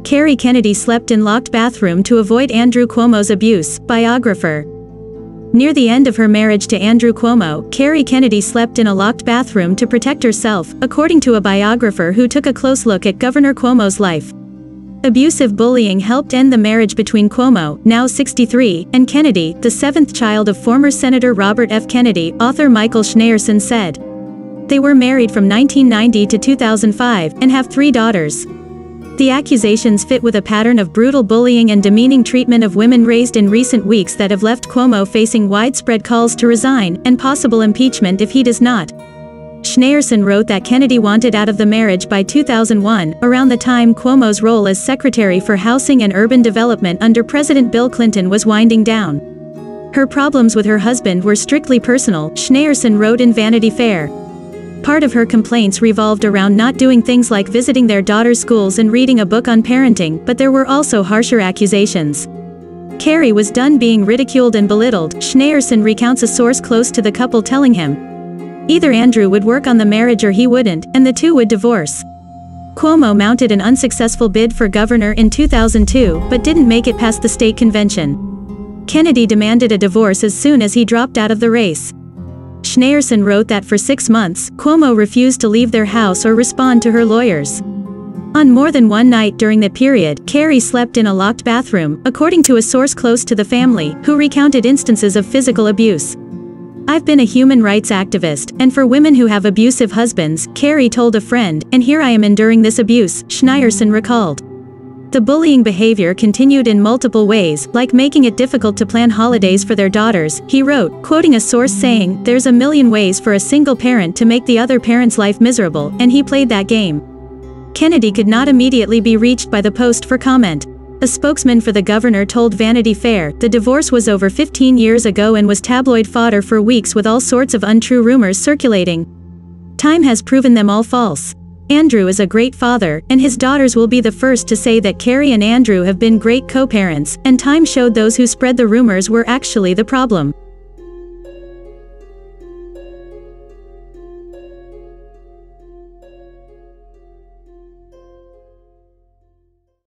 Kerry Kennedy slept in locked bathroom to avoid Andrew Cuomo's abuse, biographer. Near the end of her marriage to Andrew Cuomo, Kerry Kennedy slept in a locked bathroom to protect herself, according to a biographer who took a close look at Governor Cuomo's life. Abusive bullying helped end the marriage between Cuomo, now 63, and Kennedy, the seventh child of former Senator Robert F. Kennedy, author Michael Schneerson said. They were married from 1990 to 2005, and have 3 daughters. The accusations fit with a pattern of brutal bullying and demeaning treatment of women raised in recent weeks that have left Cuomo facing widespread calls to resign, and possible impeachment if he does not. Schneerson wrote that Kennedy wanted out of the marriage by 2001, around the time Cuomo's role as Secretary for Housing and Urban Development under President Bill Clinton was winding down. Her problems with her husband were strictly personal, Schneerson wrote in Vanity Fair. Part of her complaints revolved around not doing things like visiting their daughters' schools and reading a book on parenting, but there were also harsher accusations. Kerry was done being ridiculed and belittled, Schneerson recounts a source close to the couple telling him. Either Andrew would work on the marriage or he wouldn't, and the two would divorce. Cuomo mounted an unsuccessful bid for governor in 2002, but didn't make it past the state convention. Kennedy demanded a divorce as soon as he dropped out of the race. Schneerson wrote that for 6 months, Cuomo refused to leave their house or respond to her lawyers. On more than one night during that period, Kerry slept in a locked bathroom, according to a source close to the family, who recounted instances of physical abuse. I've been a human rights activist, and for women who have abusive husbands, Kerry told a friend, and here I am enduring this abuse, Schneerson recalled. The bullying behavior continued in multiple ways, like making it difficult to plan holidays for their daughters, he wrote, quoting a source saying, "There's a million ways for a single parent to make the other parent's life miserable, and he played that game." Kennedy could not immediately be reached by the Post for comment. A spokesman for the governor told Vanity Fair, the divorce was over 15 years ago and was tabloid fodder for weeks with all sorts of untrue rumors circulating. Time has proven them all false. Andrew is a great father, and his daughters will be the first to say that Kerry and Andrew have been great co-parents, and time showed those who spread the rumors were actually the problem.